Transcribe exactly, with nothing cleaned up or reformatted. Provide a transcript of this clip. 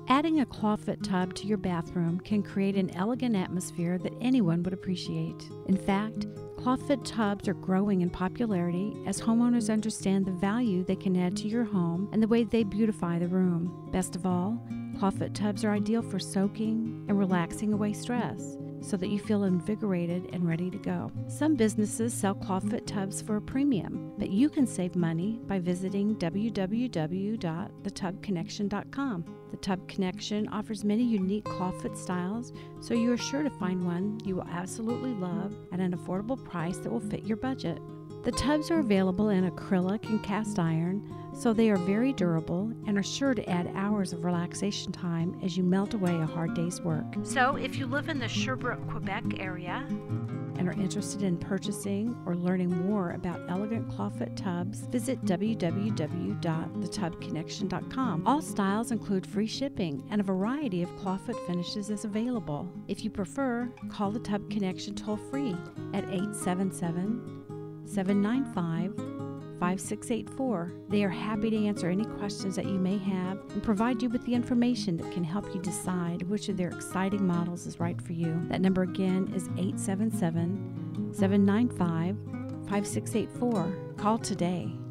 Adding a clawfoot tub to your bathroom can create an elegant atmosphere that anyone would appreciate. In fact, clawfoot tubs are growing in popularity as homeowners understand the value they can add to your home and the way they beautify the room. Best of all, clawfoot tubs are ideal for soaking and relaxing away stress, so that you feel invigorated and ready to go. Some businesses sell clawfoot tubs for a premium, but you can save money by visiting w w w dot the tub connection dot com. The Tub Connection offers many unique clawfoot styles, so you are sure to find one you will absolutely love at an affordable price that will fit your budget. The tubs are available in acrylic and cast iron, so they are very durable and are sure to add hours of relaxation time as you melt away a hard day's work. So if you live in the Sherbrooke, Quebec area and are interested in purchasing or learning more about elegant clawfoot tubs, visit w w w dot the tub connection dot com. All styles include free shipping, and a variety of clawfoot finishes is available. If you prefer, call the Tub Connection toll-free at eight seven seven, seven nine five, five six eight four. They are happy to answer any questions that you may have and provide you with the information that can help you decide which of their exciting models is right for you. That number again is eight seven seven, seven nine five, five six eight four. Call today.